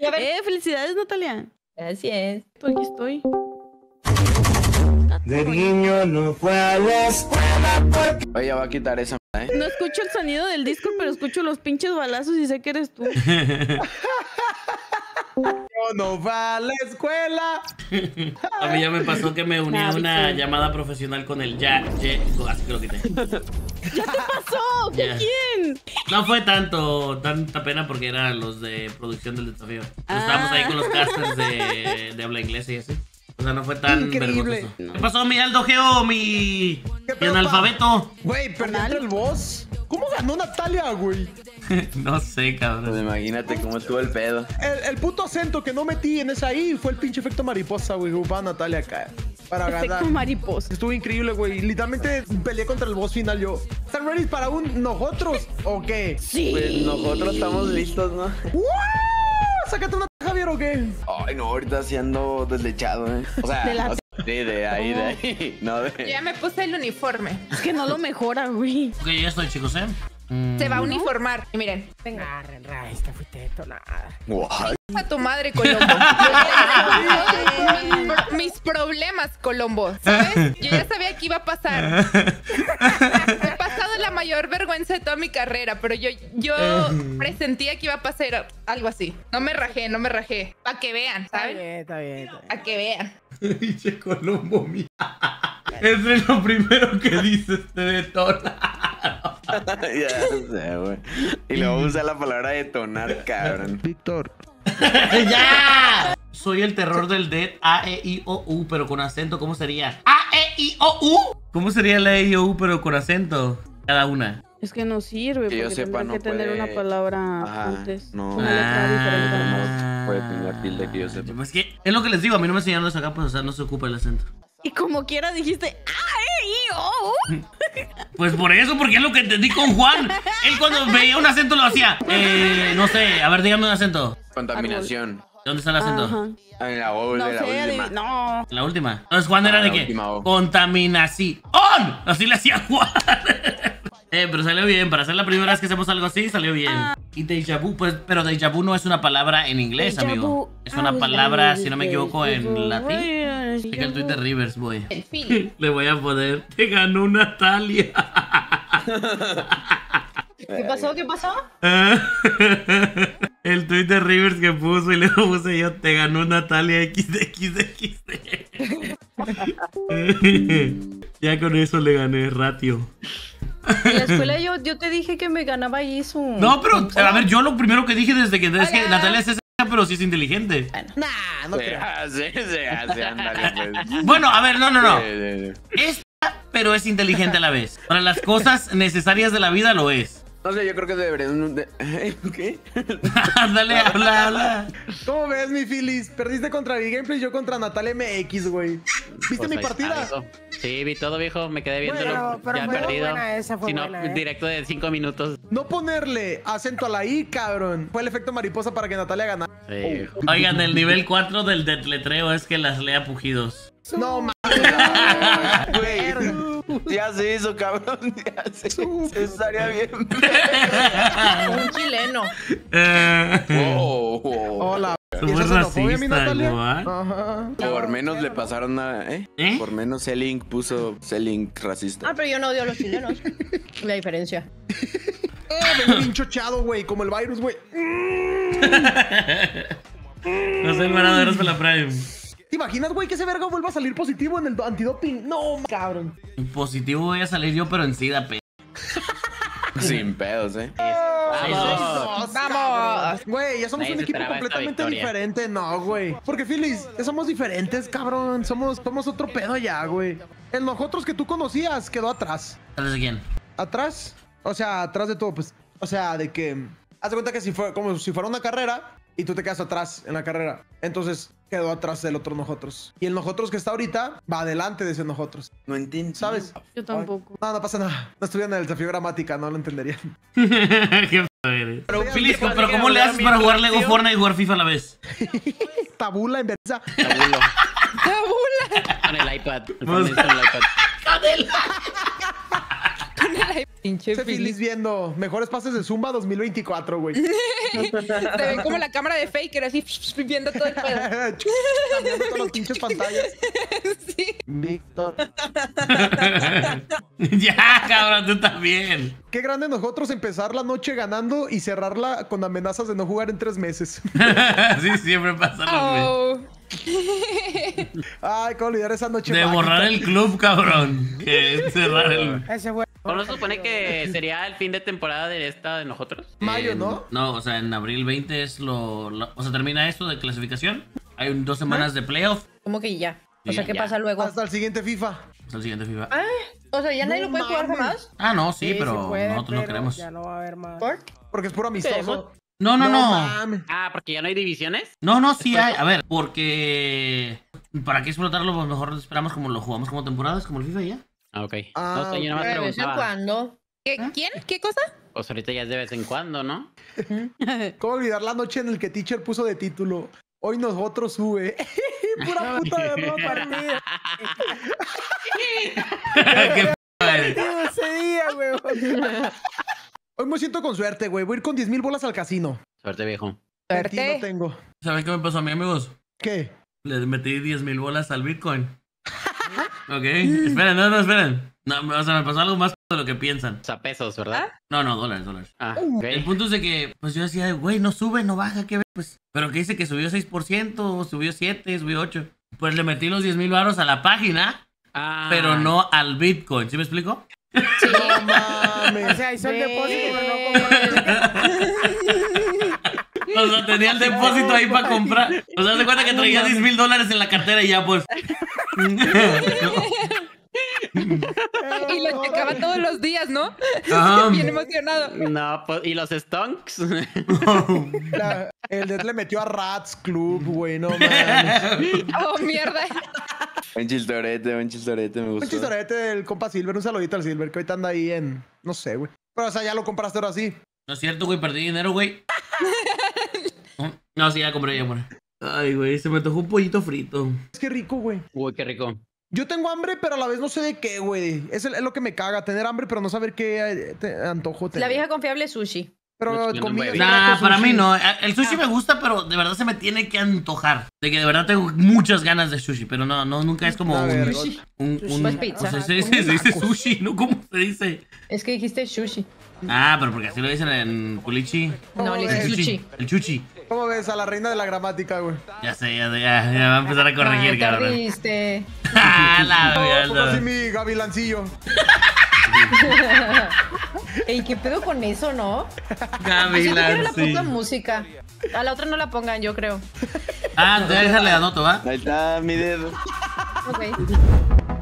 Felicidades, Natalia. Gracias. Aquí estoy. De niño no fue a la escuela porque... Oye, va a quitar esa, ¿eh? No escucho el sonido del disco, pero escucho los pinches balazos y sé que eres tú. No va a la escuela. A mí ya me pasó que me uní a una llamada profesional con el así que lo quité. ¿Ya te pasó? ¿Con quién? No fue tanta pena porque eran los de producción del desafío. Estábamos ahí con los casters de habla inglesa y así. O sea, no fue tan vergonzoso. ¿Qué pasó, mi Aldo Geo, mi analfabeto? Güey, ¿perdiste el boss? ¿Cómo ganó Natalia, güey? No sé, cabrón. Pues imagínate cómo estuvo el pedo. El puto acento que no metí en esa ahí fue el pinche efecto mariposa, güey. Va Natalia acá para ganar. Efecto mariposa. Estuvo increíble, güey. Literalmente peleé contra el boss final yo. ¿Están ready para un nosotros o qué? Sí. Pues nosotros estamos listos, ¿no? ¡Wow! ¿Sácate una Javier o qué? Ay, no, ahorita sí ando deslechado, ¿eh? O sea, de ahí. No, Yo ya me puse el uniforme. Es que no lo mejora, güey. Ok, ya estoy, chicos, ¿eh? Se va a uniformar. Y miren, venga. Esta fuiste detonada. Guay. A tu madre, Colombo. Mis problemas, Colombo. ¿Sabes? Yo ya sabía que iba a pasar. He pasado la mayor vergüenza de toda mi carrera, pero yo presentía que iba a pasar algo así. No me rajé. Para que vean, ¿sabes? Está bien. Para que vean. Dice Colombo, mía. Eso es lo primero que dices, te detona. Ya sé, güey. Y luego usa la palabra detonar, cabrón. Víctor. ¡Ya! Soy el terror del dead A-E-I-O-U, pero con acento. ¿Cómo sería? ¿A-E-I-O-U? ¿Cómo sería la E-I-O-U, pero con acento? Cada una. Es que no sirve, Que yo porque sepa, tendrá no que tener puede- una palabra Ajá, antes. no. Una letra diferente. Puede tener tilde que yo sepa. Pues que es lo que les digo, a mí no me enseñaron eso acá, pues o sea, no se ocupa el acento. Y como quiera dijiste ¡A-E-I-O-U! Pues por eso, porque es lo que entendí con Juan. Él cuando veía un acento lo hacía. No sé, a ver, dígame un acento. Contaminación. ¿Dónde está el acento? Ajá. En la O No de la sé, última. no. La última. Entonces Juan era Ah, de la qué? última O. Contaminación. Así le hacía Juan. Pero salió bien. Para ser la primera vez que hacemos algo así, salió bien. Y déjà vu, pues, pero déjà vu no es una palabra en inglés, Déjà amigo. vu. Es una palabra, si no me equivoco, en latín. Checa el tweet de Rivers, boy. El fin. Le voy a poner, te ganó Natalia. ¿Qué pasó? El tweet de Rivers que puso y le puse yo, te ganó Natalia XXXD. Ya con eso le gané ratio. En la escuela yo te dije que me ganaba ahí su... No, pero a ver, yo lo primero que dije desde que es que Natalia es esa, pero sí es inteligente. Nah, no creo. Se hace, ándale, pues. Bueno, a ver, no. Sí. Esta, pero es inteligente a la vez. Para las cosas necesarias de la vida lo es. No sé, yo creo que deberían... ¿Qué? Dale, habla. ¿Cómo ves, mi Phyllis? Perdiste contra mi gameplay, yo contra Natalia MX, güey. ¿Viste Pues mi ahí partida? está, viejo. Sí, vi todo, viejo. Me quedé viéndolo. Pero Ya fue perdido. buena esa, fue Si no, buena, directo de 5 minutos. No ponerle acento a la I, cabrón. Fue el efecto mariposa para que Natalia ganara. Sí, viejo. Oigan, el nivel 4 del letreo es que las lea pujidos. No, mames. Güey, ya se hizo, cabrón. Ya se hizo. Estaría bien. Un chileno. Hola. ¿Y Somos esa xenofobia, mi racistas, Natalia? ¿no? Ajá. Por menos le pasaron a... Por menos Selling puso Selling racista. Ah, pero yo no odio a los chilenos. La diferencia. Vengo bien chocheado, güey. Como el virus, güey. No sé, el manaderos para la Prime. ¿Te imaginas, güey, que ese verga vuelva a salir positivo en el antidoping? No, cabrón. En positivo voy a salir yo, pero en SIDA, Sin pedos, ¡Vamos! Güey, ya somos Nadie un se equipo esperaba esta completamente victoria. diferente, no, güey. Porque, Phyllis, ya somos diferentes, cabrón. Somos otro pedo ya, güey. El nosotros que tú conocías quedó atrás. ¿Sabes de quién? ¿Atrás? O sea, atrás de todo, pues. O sea, de que... Haz de cuenta que como si fuera una carrera y tú te quedas atrás en la carrera. Entonces, quedó atrás del otro nosotros. Y el nosotros que está ahorita va adelante de ese nosotros. No entiendo. ¿Sabes? Yo tampoco. No pasa nada. No estuvieran en el desafío gramática, no lo entenderían. Qué padre. Pero, Feliz, pero ¿cómo le haces para jugar Lego Fortnite y jugar FIFA a la vez? Tabula en versa. Tabulo. Con el iPad. El iPad. Pinche Sé feliz viendo mejores pases de Zumba 2024, güey. Te ven como la cámara de Faker, así viendo todo el pedo. Cambiando todas las pinches pantallas. Sí. Víctor. Ya, cabrón, tú también. Qué grande nosotros empezar la noche ganando y cerrarla con amenazas de no jugar en 3 meses. Sí, siempre pasa lo mismo. Oh. Ay, cómo olvidar esa noche De mágica. borrar el club, cabrón. Que cerrar el... Ese güey. ¿O no se supone que sería el fin de temporada de esta de nosotros? Mayo, ¿no? No, o sea, en abril 20 es o sea, termina esto de clasificación. Hay 2 semanas de playoff. ¿Cómo que ya? O sea, Sí, ¿qué ya. pasa luego? Hasta el siguiente FIFA. Hasta el siguiente FIFA. O sea, ya nadie No lo puede jugar mames. jamás. Ah, no, sí, pero se puede, nosotros no pero queremos. Ya no va a haber más. ¿Por? Porque es puro amistoso. No, no, no. mames. Ah, porque ya no hay divisiones. No, no, sí hay. A ver, porque... ¿Para qué explotarlo? Pues mejor esperamos como lo jugamos como temporadas, como el FIFA y ya. Ah, ok. Ah, No sé, yo nada más De vez en preguntaba. cuando. ¿Quién? ¿Qué cosa? Pues ahorita ya es de vez en cuando, ¿no? ¿Cómo olvidar la noche en el que Teacher puso de título? Hoy nosotros sube. Pura puta derrota. Partido. Qué p- Partido ese día, güey. Hoy me siento con suerte, güey. Voy a ir con 10,000 bolas al casino. Suerte, viejo. Mentí, no Suerte. tengo. ¿Saben qué me pasó a mí, amigos? ¿Qué? Le metí 10,000 bolas al Bitcoin. Ok, esperen, no, esperen. No, o sea, me pasó algo más de lo que piensan. O sea, pesos, ¿verdad? No, no, dólares. Ah, ok. El punto es de que, pues yo decía, güey, no sube, no baja, qué ver, pues. Pero que dice que subió 6%, subió 7, subió 8. Pues le metí los 10,000 varos a la página, Ah, pero no al Bitcoin, ¿sí me explico? No mames. O sea, hizo el depósito, pero no O sea, tenía el depósito ahí para comprar. O sea, se cuenta que traía 10,000 dólares en la cartera y ya, pues. Y lo checaba todos los días, ¿no? Ajá. Bien emocionado. No, pues, ¿y los stonks? El Dead le metió a Rats Club, güey. No mames. Oh, mierda. Un chistorete, me Un gustó. chistorete del compa Silver. Un saludito al Silver, que ahorita anda ahí en... No sé, güey. Pero, o sea, ya lo compraste ahora sí. No es cierto, güey, perdí dinero, güey. No, sí, ya compré, ya, amor. Ay, güey, se me antojó un pollito frito. Es que rico, güey. Uy, qué rico. Yo tengo hambre, pero a la vez no sé de qué, güey. Es lo que me caga, tener hambre, pero no saber qué antojo tener. La vieja confiable es sushi. Pero No, comida... güey. Nah, para mí no. El sushi me gusta, pero de verdad se me tiene que antojar. De que de verdad tengo muchas ganas de sushi, pero no, nunca es como A ver, un Pues pizza. o sea, se dice sushi, ¿no? ¿Cómo se dice? Es que dijiste sushi. Ah, pero porque así lo dicen en Culichi. No, le dices El sushi. El chuchi. ¿Cómo ves a la reina de la gramática, güey? Ya sé, ya va a empezar a corregir, Ay, cabrón. tardiste. Ah, la Como así mierda. mi gavilancillo. Ey, ¿qué pedo con eso, no? Yo siento que Gavilán, era la sí. puta música. A la otra no la pongan, yo creo. Ah, déjale anoto, ¿va? Ahí está mi dedo. Ok.